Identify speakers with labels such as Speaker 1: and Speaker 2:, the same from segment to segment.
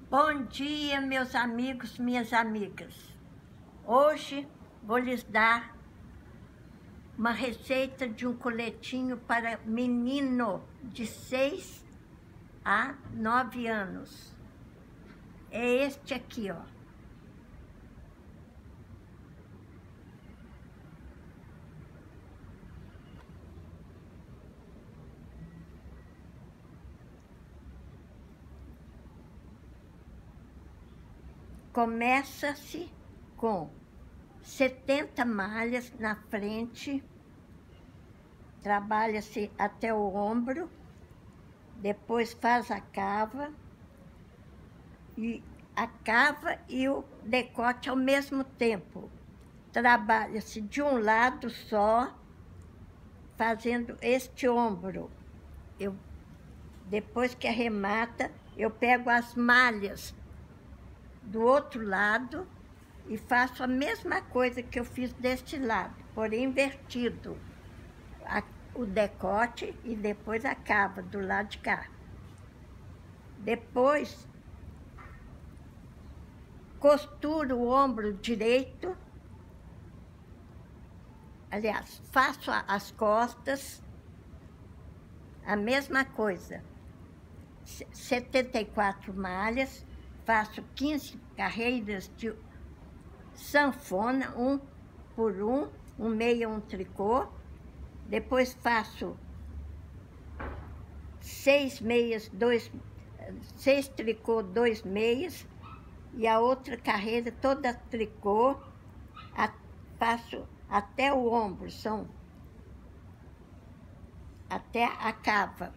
Speaker 1: Bom dia, meus amigos, minhas amigas. Hoje vou lhes dar uma receita de um coletinho para menino de 6 a 9 anos. É este aqui, ó. Começa-se com 70 malhas na frente, trabalha-se até o ombro, depois faz a cava e o decote ao mesmo tempo. Trabalha-se de um lado só, fazendo este ombro. Depois que arremata, eu pego as malhas do outro lado e faço a mesma coisa que eu fiz deste lado, porém invertido. O decote e depois a cava do lado de cá. Depois, costuro o ombro direito. Aliás, faço as costas, a mesma coisa. 74 malhas, faço 15 carreiras de sanfona, um por um meia, um tricô. Depois faço 6 meias, 6 tricô, 2 meias, e a outra carreira toda tricô, faço até o ombro, até a cava.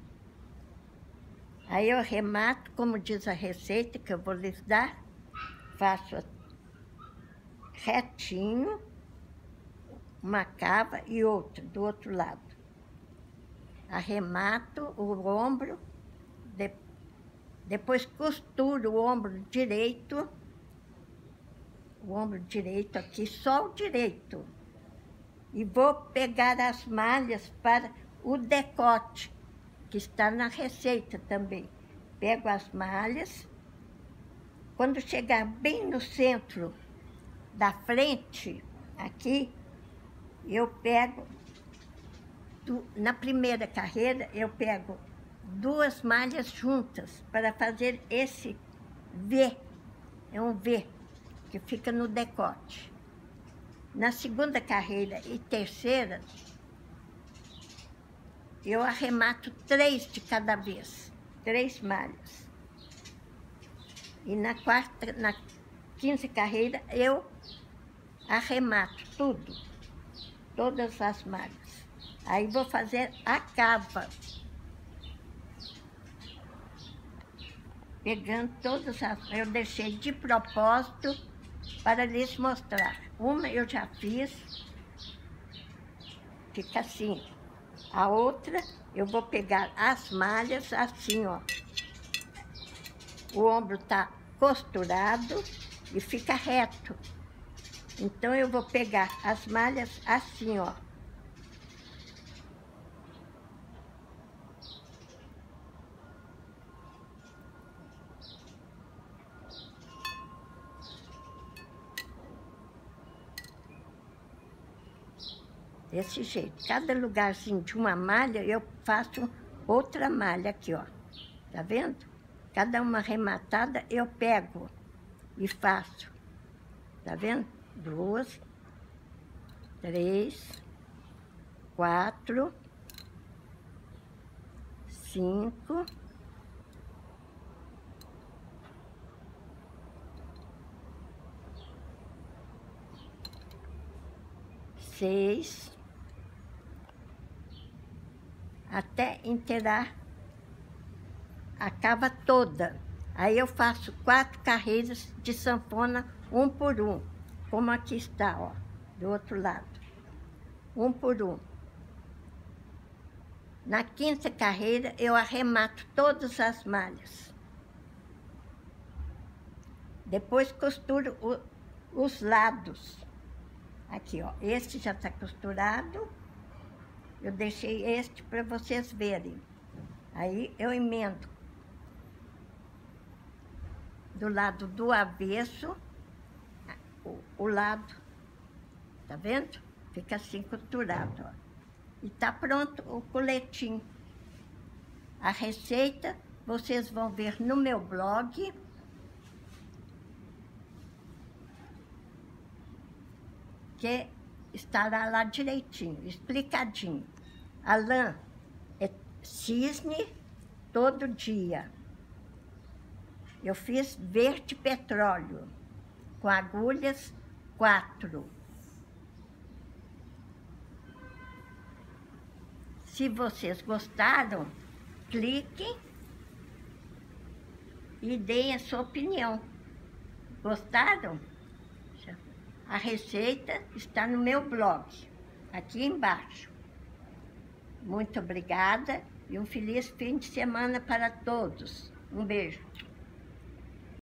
Speaker 1: Aí eu arremato, como diz a receita que eu vou lhes dar, faço retinho, uma cava e outra do outro lado. Arremato o ombro, depois costuro o ombro direito aqui, só o direito. E vou pegar as malhas para o decote, que está na receita também. Pego as malhas, quando chegar bem no centro da frente, aqui, eu pego, na primeira carreira, eu pego 2 malhas juntas para fazer esse V, é um V, que fica no decote. Na segunda carreira e terceira, eu arremato 3 de cada vez, 3 malhas. E na 15ª carreira, eu arremato tudo, todas as malhas. Aí vou fazer a cava. Pegando todas as... Eu deixei de propósito para lhes mostrar. Uma eu já fiz, fica assim. A outra, eu vou pegar as malhas assim, ó. O ombro tá costurado e fica reto. Então, eu vou pegar as malhas assim, ó. Desse jeito. Cada lugarzinho de uma malha, eu faço outra malha aqui, ó. Tá vendo? Cada uma arrematada, eu pego e faço. Tá vendo? 2, 3, 4, 5, 6, até inteirar a cava toda. Aí eu faço 4 carreiras de sanfona, um por um, como aqui está, ó, do outro lado. Um por um. Na 5ª carreira, eu arremato todas as malhas. Depois costuro os lados. Aqui, ó, este já está costurado. Eu deixei este para vocês verem. Aí eu emendo. do lado do avesso, o lado, tá vendo? Fica assim costurado, ó. E tá pronto o coletinho. A receita vocês vão ver no meu blog. Que estará lá direitinho, explicadinho. A lã é cisne todo dia. Eu fiz verde petróleo, com agulhas 4. Se vocês gostaram, cliquem e deem a sua opinião. Gostaram? A receita está no meu blog, aqui embaixo. Muito obrigada e um feliz fim de semana para todos. Um beijo.